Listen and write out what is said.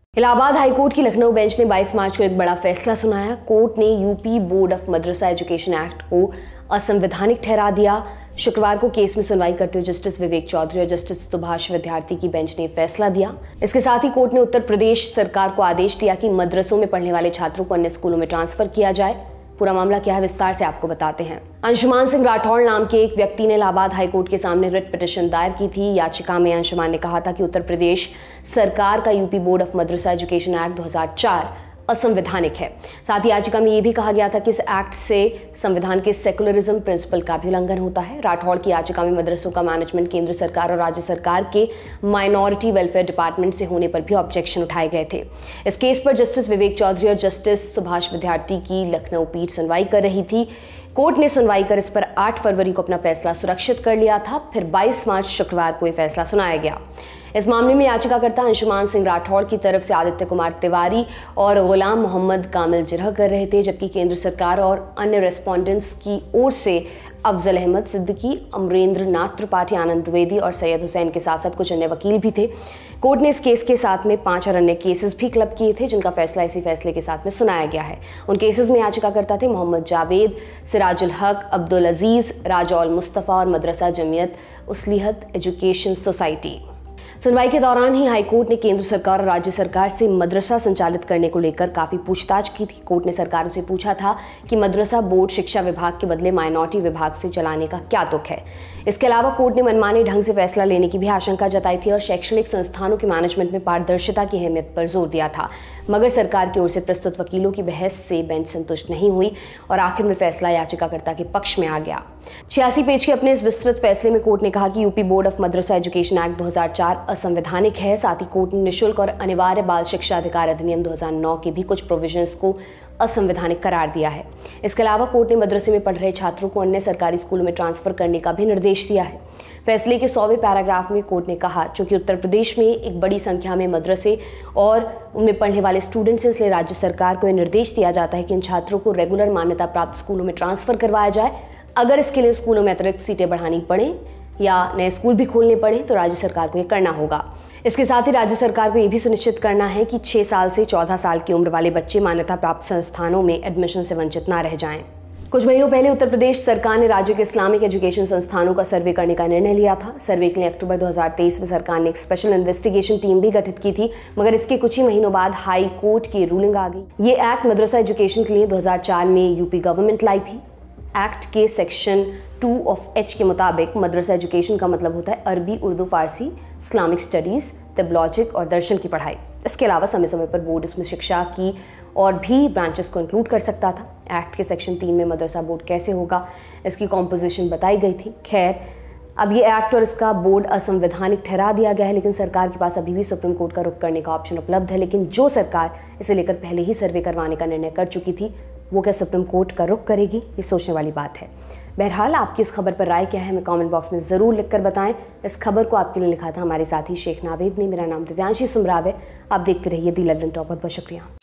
Allahabad high court की Lucknow bench ने 22 मार्च को एक बड़ा फैसला सुनाया। कोर्ट ने UP Board of Madrasa Education Act को असंवैधानिक ठहरा दिया। शुक्रवार को केस में सुनवाई करते हुए जस्टिस विवेक चौधरी और जस्टिस सुभाष विद्यार्थी की बेंच ने फैसला दिया। इसके साथ ही कोर्ट ने उत्तर प्रदेश सरकार को आदेश दिया कि मदरसों में पढ़ने वाले छात्रों को अन्य स्कूलों में ट्रांसफर किया जाए। पूरा मामला क्या है, विस्तार से आपको बताते हैं। अंशुमान सिंह राठौड़ नाम के एक व्यक्ति ने इलाहाबाद हाईकोर्ट के सामने रिट पिटीशन दायर की थी। याचिका में अंशुमान ने कहा था कि उत्तर प्रदेश सरकार का UP Board of Madrasa Education Act 2004 असंवैधानिक है। साथ ही याचिका में यह भी कहा गया था कि इस एक्ट से संविधान के सेकुलरिज्म प्रिंसिपल का भी उल्लंघन होता है। राठौड़ की याचिका में मदरसों का मैनेजमेंट केंद्र सरकार और राज्य सरकार के माइनॉरिटी वेलफेयर डिपार्टमेंट से होने पर भी ऑब्जेक्शन उठाए गए थे। इस केस पर जस्टिस विवेक चौधरी और जस्टिस सुभाष विद्यार्थी की लखनऊ पीठ सुनवाई कर रही थी। कोर्ट ने सुनवाई कर इस पर 8 फरवरी को अपना फैसला सुरक्षित कर लिया था। फिर 22 मार्च शुक्रवार को यह फैसला सुनाया गया। इस मामले में याचिकाकर्ता अंशुमान सिंह राठौड़ की तरफ से आदित्य कुमार तिवारी और गुलाम मोहम्मद कामिल जिरह कर रहे थे, जबकि केंद्र सरकार और अन्य रेस्पोंडेंट्स की ओर से अफजल अहमद सिद्दीकी, अमरेंद्र नाथ त्रिपाठी, आनंद द्विवेदी और सैयद हुसैन के साथ साथ कुछ अन्य वकील भी थे। कोर्ट ने इस केस के साथ में 5 और अन्य केसेस भी क्लब किए थे, जिनका फैसला इसी फैसले के साथ में सुनाया गया है। उन केसेस में याचिकाकर्ता थे मोहम्मद जावेद, सिराजुल हक, अब्दुल अजीज, राजौल मुस्तफ़ा और मदरसा जमियत उसलिहत एजुकेशन सोसाइटी। सुनवाई के दौरान ही हाईकोर्ट ने केंद्र सरकार और राज्य सरकार से मदरसा संचालित करने को लेकर काफ़ी पूछताछ की थी। कोर्ट ने सरकारों से पूछा था कि मदरसा बोर्ड शिक्षा विभाग के बदले माइनॉरिटी विभाग से चलाने का क्या तुक है। इसके अलावा कोर्ट ने मनमाने ढंग से फैसला लेने की भी आशंका जताई थी और शैक्षणिक संस्थानों के मैनेजमेंट में पारदर्शिता की अहमियत पर जोर दिया था। मगर सरकार की ओर से प्रस्तुत वकीलों की बहस से बेंच संतुष्ट नहीं हुई और आखिर में फैसला याचिकाकर्ता के पक्ष में आ गया। 86 पेज के अपने इस विस्तृत फैसले में कोर्ट ने कहा कि UP Board of Madrasa Education Act 2004 असंवैधानिक है। साथ ही कोर्ट ने निःशुल्क और अनिवार्य बाल शिक्षा अधिकार अधिनियम 2009 के भी कुछ प्रोविजंस को असंवैधानिक करार दिया है। इसके अलावा कोर्ट ने मदरसे में पढ़ रहे छात्रों को अन्य सरकारी स्कूलों में ट्रांसफर करने का भी निर्देश दिया है। फैसले के 100वें पैराग्राफ में कोर्ट ने कहा, चूंकि उत्तर प्रदेश में एक बड़ी संख्या में मदरसे और उनमें पढ़ने वाले स्टूडेंट्स हैं, इसलिए राज्य सरकार को यह निर्देश दिया जाता है कि इन छात्रों को रेगुलर मान्यता प्राप्त स्कूलों में ट्रांसफर करवाया जाए। अगर इसके लिए स्कूलों में अतिरिक्त सीटें बढ़ानी पड़े या नए स्कूल भी खोलने पड़े तो राज्य सरकार को ये करना होगा। इसके साथ ही राज्य सरकार को ये भी सुनिश्चित करना है कि 6 साल से 14 साल की उम्र वाले बच्चे मान्यता प्राप्त संस्थानों में एडमिशन से वंचित ना रह जाएं। कुछ महीनों पहले उत्तर प्रदेश सरकार ने राज्य के इस्लामिक एजुकेशन संस्थानों का सर्वे करने का निर्णय लिया था। सर्वे के लिए अक्टूबर 2023 में सरकार ने एक स्पेशल इन्वेस्टिगेशन टीम भी गठित की थी, मगर इसके कुछ ही महीनों बाद हाई कोर्ट की रूलिंग आ गई। ये एक्ट मदरसा एजुकेशन के लिए 2004 में यूपी गवर्नमेंट लाई थी। एक्ट के सेक्शन 2 ऑफ H के मुताबिक मदरसा एजुकेशन का मतलब होता है अरबी, उर्दू, फारसी, इस्लामिक स्टडीज़, तिब, लॉजिक और दर्शन की पढ़ाई। इसके अलावा समय समय पर बोर्ड इसमें शिक्षा की और भी ब्रांचेस को इंक्लूड कर सकता था। एक्ट के सेक्शन 3 में मदरसा बोर्ड कैसे होगा, इसकी कॉम्पोजिशन बताई गई थी। खैर, अब ये एक्ट और इसका बोर्ड असंवैधानिक ठहरा दिया गया है, लेकिन सरकार के पास अभी भी सुप्रीम कोर्ट का रुख करने का ऑप्शन उपलब्ध है। लेकिन जो सरकार इसे लेकर पहले ही सर्वे करवाने का निर्णय कर चुकी थी, वो क्या सुप्रीम कोर्ट का रुख करेगी, ये सोचने वाली बात है। बहरहाल, आपकी इस खबर पर राय क्या है, हमें कमेंट बॉक्स में ज़रूर लिखकर बताएं। इस खबर को आपके लिए लिखा था हमारे साथी शेख नावेद ने। मेरा नाम दिव्यांशी सुमराव है। आप देखते रहिए दी लल्लन टॉप। बहुत बहुत शुक्रिया।